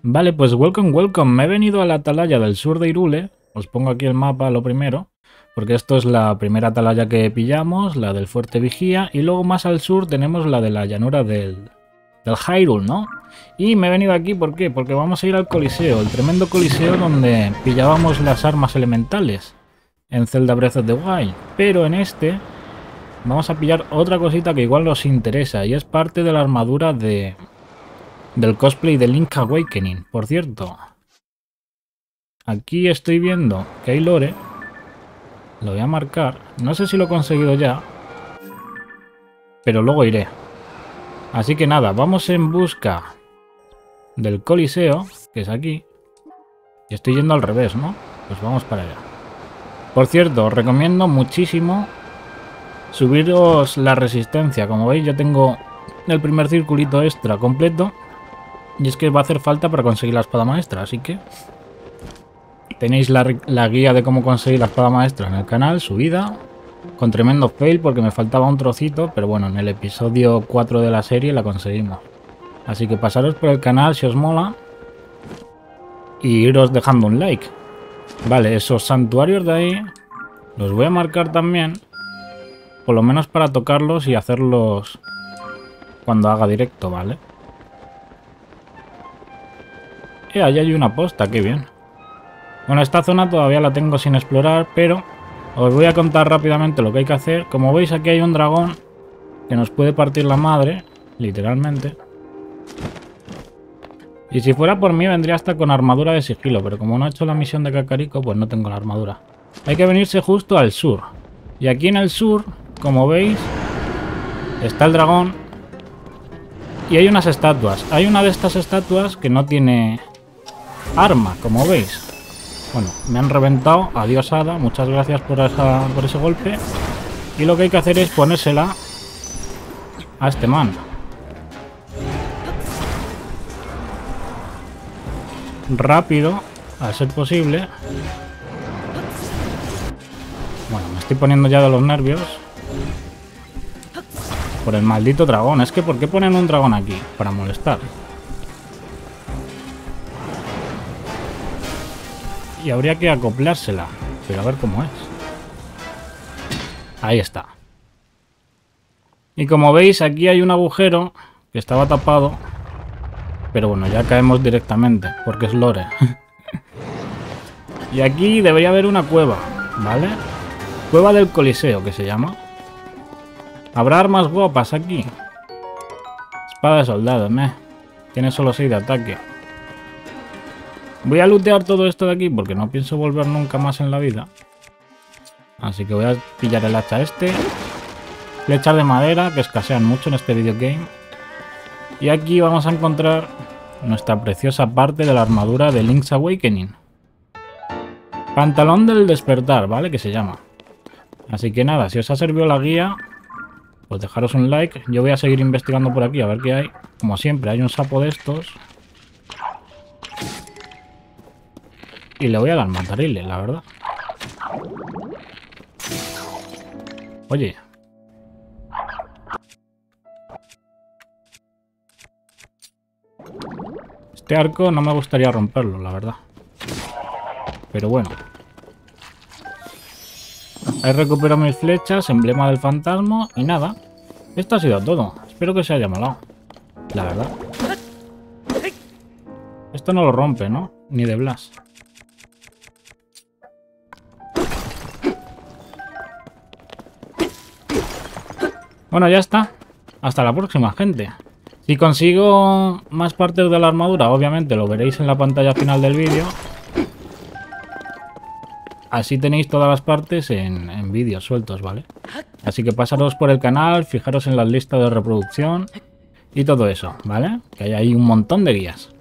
Vale, pues welcome, welcome. Me he venido a la atalaya del sur de Hyrule. Os pongo aquí el mapa lo primero, porque esto es la primera atalaya que pillamos, la del Fuerte Vigía, y luego más al sur tenemos la de la llanura del Hyrule, ¿no? Y me he venido aquí, ¿por qué? Porque vamos a ir al Coliseo, el tremendo Coliseo donde pillábamos las armas elementales en Zelda Breath of the Wild. Pero en este vamos a pillar otra cosita que igual os interesa, y es parte de la armadura del cosplay de Link Awakening. Por cierto, aquí estoy viendo que hay lore. Lo voy a marcar. No sé si lo he conseguido ya, pero luego iré. Así que nada, vamos en busca del Coliseo, que es aquí. Y estoy yendo al revés, ¿no? Pues vamos para allá. Por cierto, os recomiendo muchísimo subiros la resistencia. Como veis, ya tengo el primer circulito extra completo. Y es que va a hacer falta para conseguir la espada maestra, así que tenéis la guía de cómo conseguir la espada maestra en el canal, subida, con tremendo fail porque me faltaba un trocito, pero bueno, en el episodio 4 de la serie la conseguimos. Así que pasaros por el canal si os mola y iros dejando un like. Vale, esos santuarios de ahí los voy a marcar también, por lo menos para tocarlos y hacerlos cuando haga directo, ¿vale? Ahí hay una posta, qué bien. Bueno, esta zona todavía la tengo sin explorar, pero os voy a contar rápidamente lo que hay que hacer. Como veis, aquí hay un dragón que nos puede partir la madre, literalmente. Y si fuera por mí, vendría hasta con armadura de sigilo, pero como no he hecho la misión de Kakariko, pues no tengo la armadura. Hay que venirse justo al sur. Y aquí en el sur, como veis, está el dragón. Y hay unas estatuas. Hay una de estas estatuas que no tiene arma, como veis. Bueno, me han reventado. Adiós, hada. Muchas gracias por ese golpe. Y lo que hay que hacer es ponérsela a este man. Rápido, a ser posible. Bueno, me estoy poniendo ya de los nervios. Por el maldito dragón. Es que ¿por qué ponen un dragón aquí? Para molestar. Y habría que acoplársela. Pero a ver cómo es. Ahí está. Y como veis, aquí hay un agujero que estaba tapado. Pero bueno, ya caemos directamente, porque es lore. Y aquí debería haber una cueva, ¿vale? Cueva del Coliseo, que se llama. Habrá armas guapas aquí. Espada de soldado, tiene solo 6 de ataque. Voy a lootear todo esto de aquí porque no pienso volver nunca más en la vida. Así que voy a pillar el hacha este. Flechas de madera que escasean mucho en este videogame. Y aquí vamos a encontrar nuestra preciosa parte de la armadura de Link's Awakening. Pantalón del despertar, ¿vale? Que se llama. Así que nada, si os ha servido la guía, pues dejaros un like. Yo voy a seguir investigando por aquí a ver qué hay. Como siempre, hay un sapo de estos. Y le voy a dar matarile, la verdad. Oye. Este arco no me gustaría romperlo, la verdad. Pero bueno. Ahí recupero mis flechas, emblema del fantasma y nada. Esto ha sido todo. Espero que se haya molado. La verdad. Esto no lo rompe, ¿no? Ni de Blas. Bueno, ya está. Hasta la próxima, gente. Si consigo más partes de la armadura, obviamente lo veréis en la pantalla final del vídeo. Así tenéis todas las partes en vídeos sueltos, ¿vale? Así que pasaros por el canal, fijaros en las listas de reproducción y todo eso, ¿vale? Que hay ahí un montón de guías.